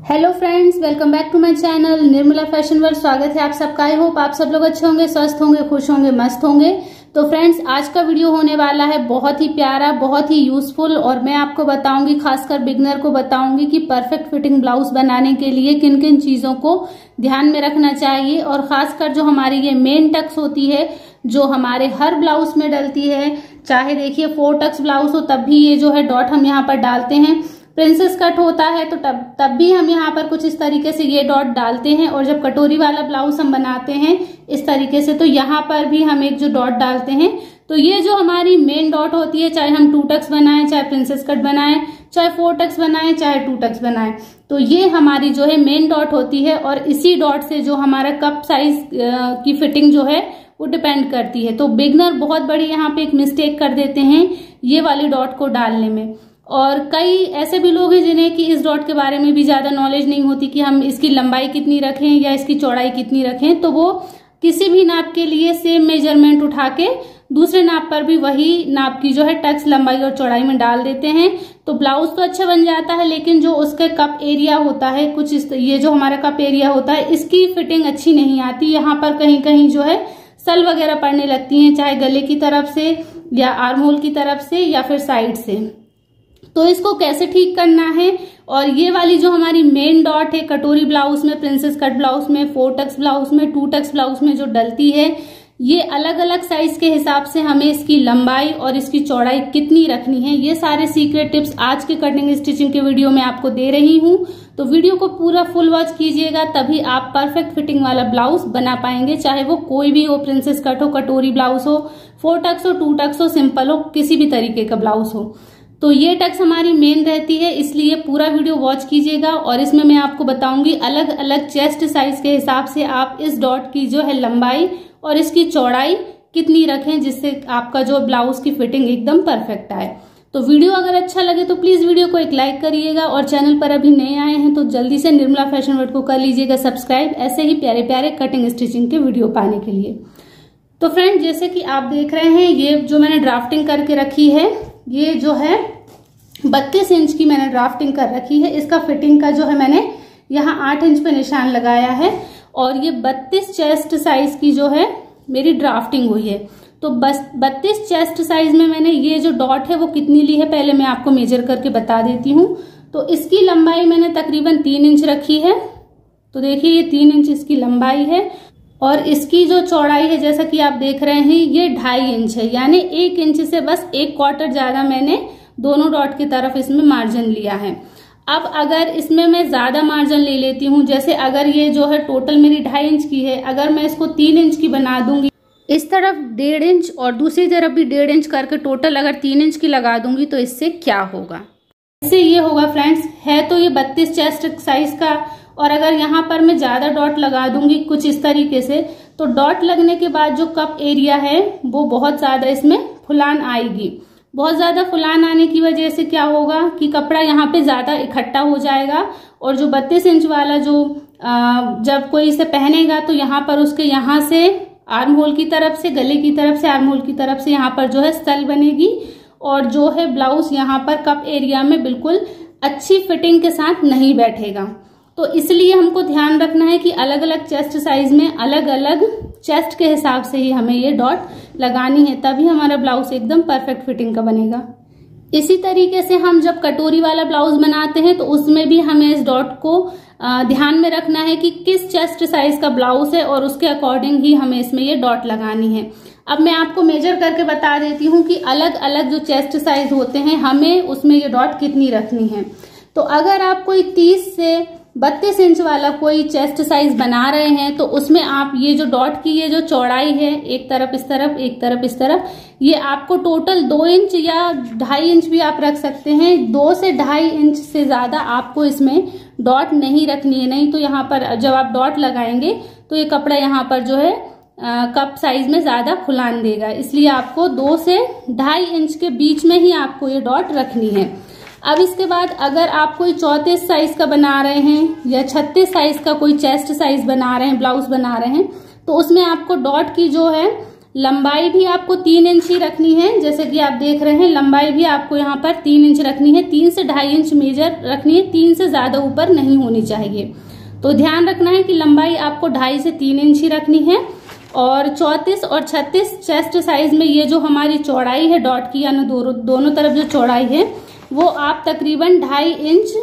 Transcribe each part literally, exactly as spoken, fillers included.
Hello friends, welcome back to my channel Nirmala fashion world. स्वागत है आप सबका। आई होप आप सब लोग अच्छे होंगे, स्वस्थ होंगे, खुश होंगे, मस्त होंगे। तो फ्रेंड्स, आज का वीडियो होने वाला है बहुत ही प्यारा, बहुत ही यूजफुल, और मैं आपको बताऊंगी, खासकर बिगनर को बताऊंगी कि परफेक्ट फिटिंग ब्लाउज बनाने के लिए किन किन चीजों को ध्यान में रखना चाहिए। और खासकर जो हमारी ये मेन टक्स होती है, जो हमारे हर ब्लाउज में डलती है, चाहे देखिए फोर टक्स ब्लाउज हो तब भी ये जो है डॉट हम यहाँ पर डालते हैं। प्रिंसेस कट होता है तो तब तब भी हम यहाँ पर कुछ इस तरीके से ये डॉट डालते हैं। और जब कटोरी वाला ब्लाउज हम बनाते हैं इस तरीके से, तो यहाँ पर भी हम एक जो डॉट डालते हैं। तो ये जो हमारी मेन डॉट होती है, चाहे हम टू टक्स बनाएं, चाहे प्रिंसेस कट बनाएं, चाहे फोर टक्स बनाएं, चाहे टू टक्स बनाएं, तो ये हमारी जो है मेन डॉट होती है। और इसी डॉट से जो हमारा कप साइज की फिटिंग जो है वो डिपेंड करती है। तो बिगनर बहुत बड़ी यहाँ पे एक मिस्टेक कर देते हैं ये वाली डॉट को डालने में। और कई ऐसे भी लोग हैं जिन्हें कि इस डॉट के बारे में भी ज्यादा नॉलेज नहीं होती कि हम इसकी लंबाई कितनी रखें या इसकी चौड़ाई कितनी रखें। तो वो किसी भी नाप के लिए सेम मेजरमेंट उठा के दूसरे नाप पर भी वही नाप की जो है टक्स लंबाई और चौड़ाई में डाल देते हैं। तो ब्लाउज तो अच्छा बन जाता है, लेकिन जो उसके कप एरिया होता है, कुछ इस, ये जो हमारा कप एरिया होता है, इसकी फिटिंग अच्छी नहीं आती। यहाँ पर कहीं कहीं जो है सल वगैरह पड़ने लगती हैं, चाहे गले की तरफ से या आर्म होल की तरफ से या फिर साइड से। तो इसको कैसे ठीक करना है, और ये वाली जो हमारी मेन डॉट है कटोरी ब्लाउज में, प्रिंसेस कट ब्लाउज में, फोर टक्स ब्लाउज में, टू टक्स ब्लाउज में जो डलती है, ये अलग अलग साइज के हिसाब से हमें इसकी लंबाई और इसकी चौड़ाई कितनी रखनी है, ये सारे सीक्रेट टिप्स आज के कटिंग स्टिचिंग के वीडियो में आपको दे रही हूं। तो वीडियो को पूरा फुल वॉच कीजिएगा, तभी आप परफेक्ट फिटिंग वाला ब्लाउज बना पाएंगे। चाहे वो कोई भी हो, प्रिंसेस कट हो, कटोरी ब्लाउज हो, फोर टक्स हो, टू टक्स हो, सिंपल हो, किसी भी तरीके का ब्लाउज हो। तो ये टक्स हमारी मेन रहती है, इसलिए पूरा वीडियो वॉच कीजिएगा। और इसमें मैं आपको बताऊंगी अलग अलग चेस्ट साइज के हिसाब से आप इस डॉट की जो है लंबाई और इसकी चौड़ाई कितनी रखें, जिससे आपका जो ब्लाउज की फिटिंग एकदम परफेक्ट आए। तो वीडियो अगर अच्छा लगे तो प्लीज वीडियो को एक लाइक करिएगा, और चैनल पर अभी नए आए हैं तो जल्दी से निर्मला फैशन वर्ल्ड को कर लीजिएगा सब्सक्राइब, ऐसे ही प्यारे प्यारे कटिंग स्टिचिंग के वीडियो पाने के लिए। तो फ्रेंड, जैसे कि आप देख रहे हैं, ये जो मैंने ड्राफ्टिंग करके रखी है, ये जो है बत्तीस इंच की मैंने ड्राफ्टिंग कर रखी है। इसका फिटिंग का जो है मैंने यहाँ आठ इंच पे निशान लगाया है, और ये बत्तीस चेस्ट साइज की जो है मेरी ड्राफ्टिंग हुई है। तो बस बत्तीस चेस्ट साइज में मैंने ये जो डॉट है वो कितनी ली है, पहले मैं आपको मेजर करके बता देती हूँ। तो इसकी लंबाई मैंने तकरीबन तीन इंच रखी है। तो देखिए ये तीन इंच इसकी लंबाई है, और इसकी जो चौड़ाई है जैसा कि आप देख रहे हैं ये ढाई इंच है, यानी एक इंच से बस एक क्वार्टर ज्यादा मैंने दोनों डॉट की तरफ इसमें मार्जिन लिया है। अब अगर इसमें मैं ज्यादा मार्जिन ले लेती हूँ, जैसे अगर ये जो है टोटल मेरी ढाई इंच की है, अगर मैं इसको तीन इंच की बना दूंगी, इस तरफ डेढ़ इंच और दूसरी तरफ भी डेढ़ इंच करके टोटल अगर तीन इंच की लगा दूंगी तो इससे क्या होगा, इससे ये होगा फ्रेंड्स, है तो ये बत्तीस चेस्ट साइज का, और अगर यहाँ पर मैं ज्यादा डॉट लगा दूंगी कुछ इस तरीके से, तो डॉट लगने के बाद जो कप एरिया है वो बहुत ज्यादा इसमें फुलान आएगी। बहुत ज्यादा फुलान आने की वजह से क्या होगा कि कपड़ा यहाँ पे ज्यादा इकट्ठा हो जाएगा, और जो बत्तीस इंच वाला जो आ, जब कोई इसे पहनेगा तो यहाँ पर उसके यहाँ से आर्म होल की तरफ से, गले की तरफ से, आर्म होल की तरफ से यहाँ पर जो है सल बनेगी, और जो है ब्लाउज यहाँ पर कप एरिया में बिल्कुल अच्छी फिटिंग के साथ नहीं बैठेगा। तो इसलिए हमको ध्यान रखना है कि अलग अलग चेस्ट साइज में अलग अलग चेस्ट के हिसाब से ही हमें ये डॉट लगानी है, तभी हमारा ब्लाउज एकदम परफेक्ट फिटिंग का बनेगा। इसी तरीके से हम जब कटोरी वाला ब्लाउज बनाते हैं तो उसमें भी हमें इस डॉट को ध्यान में रखना है कि किस चेस्ट साइज का ब्लाउज है, और उसके अकॉर्डिंग ही हमें इसमें ये डॉट लगानी है। अब मैं आपको मेजर करके बता देती हूँ कि अलग अलग जो चेस्ट साइज होते हैं हमें उसमें ये डॉट कितनी रखनी है। तो अगर आप कोई तीस से बत्तीस इंच वाला कोई चेस्ट साइज बना रहे हैं तो उसमें आप ये जो डॉट की ये जो चौड़ाई है, एक तरफ इस तरफ, एक तरफ इस तरफ, ये आपको टोटल दो इंच या ढाई इंच भी आप रख सकते हैं। दो से ढाई इंच से ज्यादा आपको इसमें डॉट नहीं रखनी है, नहीं तो यहाँ पर जब आप डॉट लगाएंगे तो ये कपड़ा यहाँ पर जो है आ, कप साइज में ज्यादा फुलान देगा। इसलिए आपको दो से ढाई इंच के बीच में ही आपको ये डॉट रखनी है। अब इसके बाद अगर आप कोई चौंतीस साइज का बना रहे हैं या छत्तीस साइज का कोई चेस्ट साइज बना रहे हैं, ब्लाउज बना रहे हैं, तो उसमें आपको डॉट की जो है लंबाई भी आपको तीन इंच ही रखनी है, जैसे कि आप देख रहे हैं लंबाई भी आपको यहाँ पर तीन इंच रखनी है। तीन से ढाई इंच मेजर रखनी है, तीन से ज्यादा ऊपर नहीं होनी चाहिए। तो ध्यान रखना है कि लंबाई आपको ढाई से तीन इंच ही रखनी है। और चौंतीस और छत्तीस चेस्ट साइज में ये जो हमारी चौड़ाई है डॉट की, यानी दो, दोनों तरफ जो चौड़ाई है वो आप तकरीबन ढाई इंच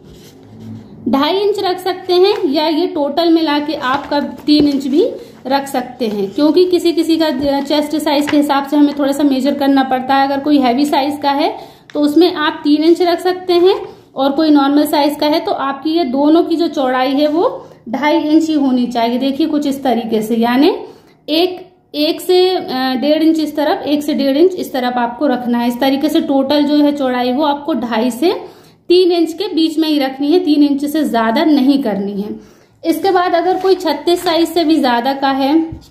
ढाई इंच रख सकते हैं, या ये टोटल मिला के आपका तीन इंच भी रख सकते हैं, क्योंकि किसी किसी का चेस्ट साइज के हिसाब से हमें थोड़ा सा मेजर करना पड़ता है। अगर कोई हैवी साइज का है तो उसमें आप तीन इंच रख सकते हैं, और कोई नॉर्मल साइज का है तो आपकी ये दोनों की जो चौड़ाई है वो ढाई इंच ही होनी चाहिए। देखिए कुछ इस तरीके से, यानी एक एक से डेढ़ इंच इस तरफ, एक से डेढ़ इंच इस तरफ आपको रखना है। इस तरीके से टोटल जो है चौड़ाई वो आपको ढाई से तीन इंच के बीच में ही रखनी है, तीन इंच से ज्यादा नहीं करनी है। इसके बाद अगर कोई छत्तीस साइज से भी ज्यादा का है,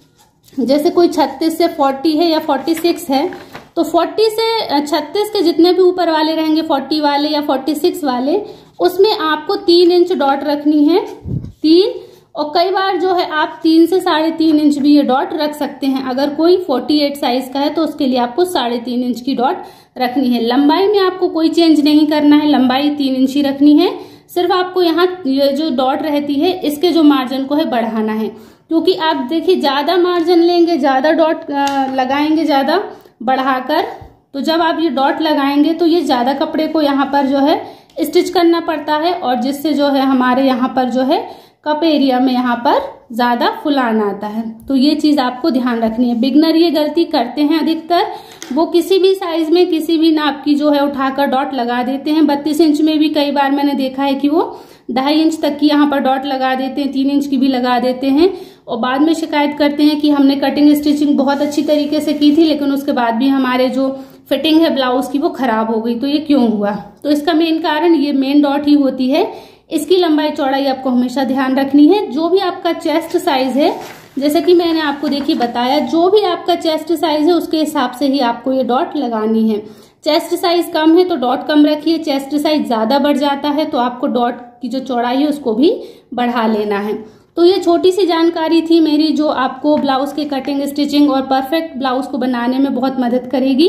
जैसे कोई छत्तीस से चालीस है या छियालीस है, तो चालीस से छत्तीस के जितने भी ऊपर वाले रहेंगे, चालीस वाले या छियालीस वाले, उसमें आपको तीन इंच डॉट रखनी है, तीन। और कई बार जो है आप तीन से साढ़े तीन इंच भी ये डॉट रख सकते हैं। अगर कोई अड़तालीस साइज का है तो उसके लिए आपको साढ़े तीन इंच की डॉट रखनी है। लंबाई में आपको कोई चेंज नहीं करना है, लंबाई तीन इंच ही रखनी है। सिर्फ आपको यहाँ ये जो डॉट रहती है इसके जो मार्जिन को है बढ़ाना है, क्योंकि आप देखिए ज्यादा मार्जिन लेंगे, ज्यादा डॉट लगाएंगे, ज्यादा बढ़ाकर, तो जब आप ये डॉट लगाएंगे तो ये ज्यादा कपड़े को यहाँ पर जो है स्टिच करना पड़ता है, और जिससे जो है हमारे यहाँ पर जो है कप एरिया में यहाँ पर ज्यादा फुलान आता है। तो ये चीज आपको ध्यान रखनी है। बिगनर ये गलती करते हैं अधिकतर, वो किसी भी साइज में किसी भी नाप की जो है उठाकर डॉट लगा देते हैं। बत्तीस इंच में भी कई बार मैंने देखा है कि वो ढाई इंच तक की यहाँ पर डॉट लगा देते हैं, तीन इंच की भी लगा देते हैं, और बाद में शिकायत करते हैं कि हमने कटिंग स्टिचिंग बहुत अच्छी तरीके से की थी, लेकिन उसके बाद भी हमारे जो फिटिंग है ब्लाउज की वो खराब हो गई। तो ये क्यों हुआ? तो इसका मेन कारण ये मेन डॉट ही होती है। इसकी लंबाई चौड़ाई आपको हमेशा ध्यान रखनी है। जो भी आपका चेस्ट साइज है, जैसे कि मैंने आपको देखिए बताया, जो भी आपका चेस्ट साइज है उसके हिसाब से ही आपको ये डॉट लगानी है। चेस्ट साइज कम है तो डॉट कम रखिए, चेस्ट साइज ज्यादा बढ़ जाता है तो आपको डॉट की जो चौड़ाई है उसको भी बढ़ा लेना है। तो ये छोटी सी जानकारी थी मेरी, जो आपको ब्लाउज के कटिंग स्टिचिंग और परफेक्ट ब्लाउज को बनाने में बहुत मदद करेगी।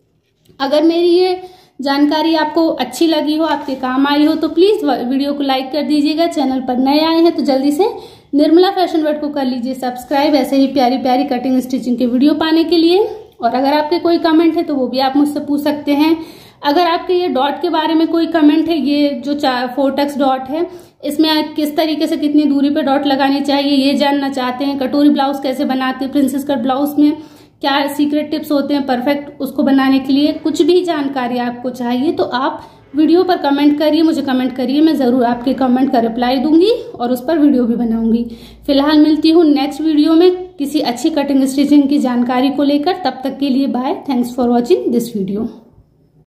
अगर मेरी ये जानकारी आपको अच्छी लगी हो, आपके काम आई हो, तो प्लीज वीडियो को लाइक कर दीजिएगा। चैनल पर नए आए हैं तो जल्दी से निर्मला फैशन वर्ल्ड को कर लीजिए सब्सक्राइब, ऐसे ही प्यारी प्यारी कटिंग स्टिचिंग के वीडियो पाने के लिए। और अगर आपके कोई कमेंट है तो वो भी आप मुझसे पूछ सकते हैं। अगर आपके ये डॉट के बारे में कोई कमेंट है, ये जो फोर्टेक्स डॉट है इसमें आप किस तरीके से कितनी दूरी पे डॉट लगानी चाहिए ये जानना चाहते हैं, कटोरी ब्लाउज कैसे बनाते हैं, प्रिंसेस कट ब्लाउज में क्या सीक्रेट टिप्स होते हैं परफेक्ट उसको बनाने के लिए, कुछ भी जानकारी आपको चाहिए तो आप वीडियो पर कमेंट करिए, मुझे कमेंट करिए, मैं जरूर आपके कमेंट का रिप्लाई दूंगी और उस पर वीडियो भी बनाऊंगी। फिलहाल मिलती हूँ नेक्स्ट वीडियो में किसी अच्छी कटिंग स्टिचिंग की जानकारी को लेकर। तब तक के लिए bye, thanks for watching this video.